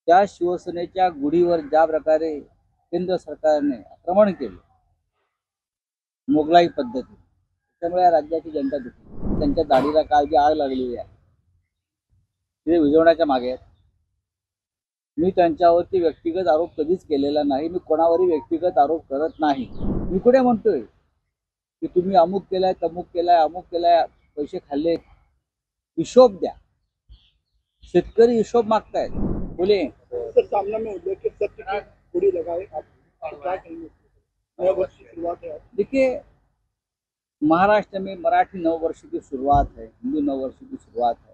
त्या शिवसेनेच्या गुढीवर ज्या प्रकारे केंद्र सरकारने आक्रमण केले मोगलाई पद्धती, त्यामुळे या राज्याची जनता दुखली. त्यांच्या दाढीला काल जी आग लागलेली आहे ते विझवण्याच्या मागे आहेत. मी त्यांच्यावरती व्यक्तिगत आरोप कधीच केलेला नाही. मी कोणावरही व्यक्तिगत आरोप करत नाही. मी कुठे म्हणतोय की तुम्ही अमुक केलाय, तमुक केलाय, अमुक केलाय, पैसे खाल्ले, हिशोब द्या. शेतकरी हिशोब मागतायत. बोले सामना में उल्लेखित सत्य की गुड़ी लगाए, आप क्या कहेंगे? नए वर्ष की शुरुआत है। देखिए, महाराष्ट्र में मराठी नववर्ष की शुरुआत है, हिंदू नववर्ष की शुरुआत है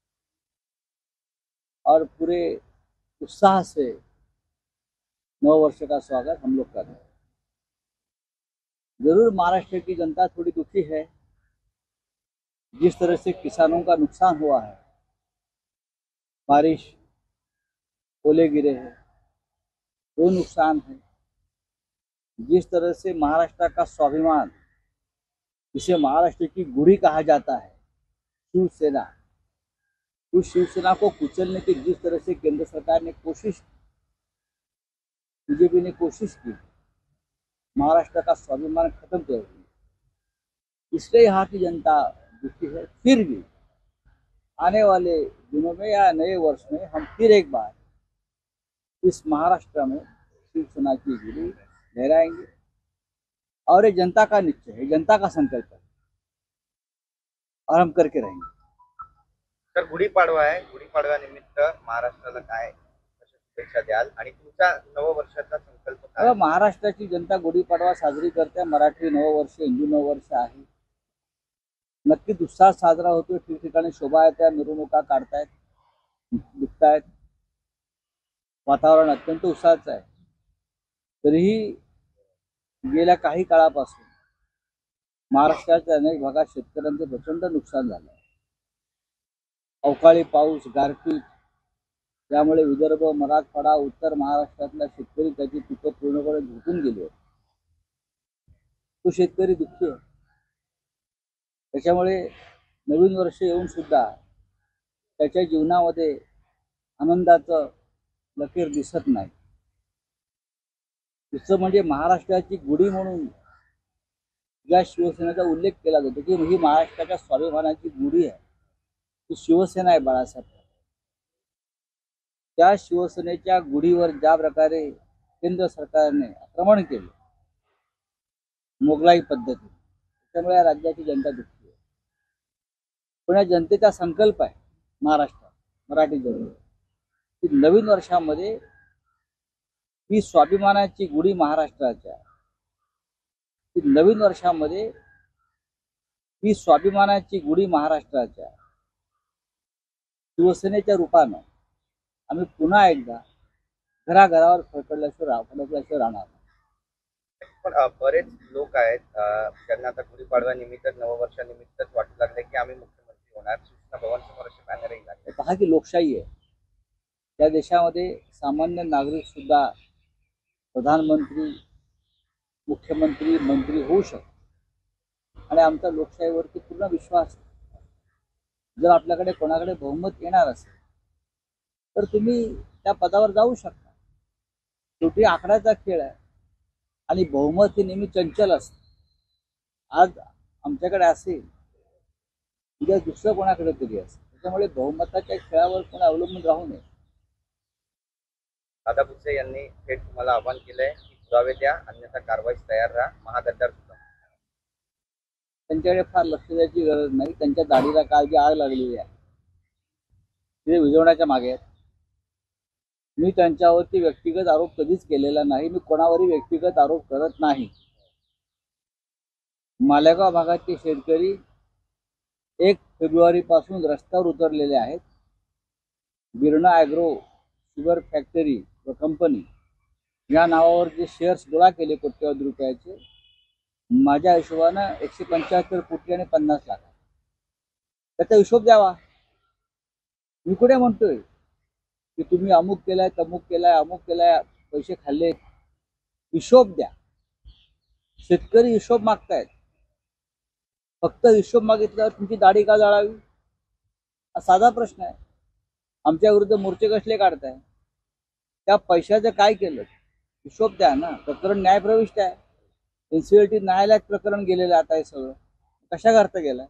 और पूरे उत्साह से नववर्ष का स्वागत हम लोग कर रहे हैं। जरूर महाराष्ट्र की जनता थोड़ी दुखी है। जिस तरह से किसानों का नुकसान हुआ है, बारिश, ओले गिरे हैं, वो नुकसान है। जिस तरह से महाराष्ट्र का स्वाभिमान, जिसे महाराष्ट्र की गुड़ी कहा जाता है, शिवसेना, उस शिवसेना को कुचलने की जिस तरह से केंद्र सरकार ने कोशिश, बीजेपी ने कोशिश की महाराष्ट्र का स्वाभिमान खत्म कर दिया, इसलिए यहाँ की जनता दुखी है। फिर भी आने वाले दिनों में या नए वर्ष में हम फिर एक बार इस महाराष्ट्र में शिवसेना की गुड़ी लहराएंगे और ये जनता का निश्चय है, जनता का संकल्प है और हम करके रहेंगे। तर गुढीपाडवा आहे, गुढीपाडव्यानिमित्त महाराष्ट्राला काय शुभेच्छा द्याल आणि तुमचा नववर्षाचा संकल्प काय? महाराष्ट्राची जनता गुढीपाडवा साजरी करते. मराठी नववर्ष, हिंदू नववर्ष आहे. नक्कीच उत्साह साजरा होतो. ठिकठिकाणी शोभायात्रा, मिरवणुका काढतायत, दिसतायत. वातावरण अत्यंत उत्साहाचं आहे. तरीही गेल्या काही काळापासून महाराष्ट्राच्या अनेक भागात शेतकऱ्यांचे प्रचंड नुकसान झालं आहे. अवकाळी पाऊस, गारपीट यामुळे विदर्भ, मराठवाडा, उत्तर महाराष्ट्रातला शेतकरी त्याची पिकं पूर्णपणे झोकून गेली आहेत. तो शेतकरी दुःखी आहे. त्याच्यामुळे नवीन वर्ष येऊन सुद्धा त्याच्या जीवनामध्ये आनंदाचं लकीर दिसत नाही. दुसरं म्हणजे महाराष्ट्राची गुढी म्हणून ज्या शिवसेनेचा उल्लेख केला जातो की ही महाराष्ट्राच्या स्वाभिमानाची गुढी आहे, ती शिवसेना आहे बाळासाहेब. त्या शिवसेनेच्या गुढीवर ज्या प्रकारे केंद्र सरकारने आक्रमण केले मोगलाई पद्धती, त्यामुळे या राज्याची जनता दुखली आहे. पण या जनतेचा संकल्प आहे महाराष्ट्र, मराठी जनता, की नवीन वर्षामध्ये ही स्वाभिमानाची गुढी महाराष्ट्राच्या, की नवीन वर्षामध्ये ही स्वाभिमानाची गुढी महाराष्ट्राच्या शिवसेनेच्या रूपानं आम्ही पुन्हा एकदा घराघरावर फडकल्याशिवाय राहणार. पण बरेच लोक आहेत ज्यांना आता गुढीपाडव्यानिमित्त, नववर्षानिमित्तच वाटू लागले की आम्ही मुख्यमंत्री होणार. सूचना भवनसमोर असे बॅनरही लागले. पहा की लोकशाही आहे. त्या देशामध्ये सामान्य नागरिक सुद्धा प्रधानमंत्री, मुख्यमंत्री, मंत्री होऊ शकतो आणि आमचा लोकशाहीवरती पूर्ण विश्वास आहे. जर आपल्याकडे कोणाकडे बहुमत येणार असेल तर तुम्ही त्या पदावर जाऊ शकता. शेवटी आकड्याचा खेळ आहे आणि बहुमत हे नेहमी चंचल असते. आज आमच्याकडे असेल, उद्या दुसरं कोणाकडे तरी असेल. त्याच्यामुळे बहुमताच्या खेळावर कोण अवलंबून राहू नये. दादा भुसे यांनी थेट तुम्हाला आवाहन केलंय की पुरावे द्या, अन्यथा कारवाईस तयार राहा. महागद्दार सुद्धा त्यांच्याकडे फार लक्ष द्यायची गरज नाही. त्यांच्या दाढीला काल जी आग लागलेली आहे ते विझवण्याच्या मागे आहेत. मी त्यांच्यावरती व्यक्तिगत आरोप कधीच केलेला नाही. मी कोणावरही व्यक्तिगत आरोप करत नाही. मालेगाव भागातील शेतकरी 1 फेब्रुवारीपासून रस्त्यावर उतरलेले आहेत. बिर्ना ॲग्रो शुगर फॅक्टरी व कंपनी या नावावर जे शेअर्स गोळा केले कोट्यवधी रुपयाचे, माझ्या हिशोबानं 175 कोटी आणि 50 लाख, त्याचा हिशोब द्यावा. मी कुठे म्हणतोय की तुम्ही अमुक केलाय, तमुक केलाय, अमुक केलाय, पैसे खाल्ले, हिशोब द्या. शेतकरी हिशोब मागतायत. फक्त हिशोब मागितल्यावर तुमची दाढी का जाळावी, हा साधा प्रश्न आहे. आमच्या विरुद्ध मोर्चे कसले काढताय? त्या पैशाचं काय केलं हिशोब द्या ना. प्रकरण न्यायप्रविष्ट आहे. एनसीएलटी न्यायालयात प्रकरण गेलेलं आता हे सगळं कशा करता गेलं.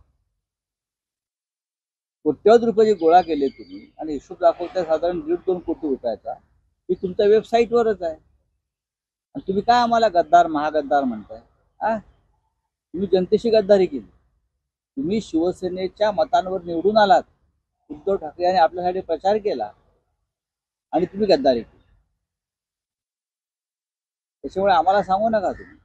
कोट्यवधी रुपये जे गोळा केले तुम्ही आणि हिशोब दाखवताय साधारण 1.5-2 कोटी रुपयाचा, ही तुमच्या वेबसाईटवरच आहे. आणि तुम्ही काय आम्हाला गद्दार महागद्दार म्हणताय. तुम्ही जनतेशी गद्दारी केली. तुम्ही शिवसेनेच्या मतांवर निवडून आलात. उद्धव ठाकरे यांनी आपल्यासाठी प्रचार केला आणि तुम्ही गद्दारी केली. त्याच्यामुळे आम्हाला सांगू नका तुम्ही.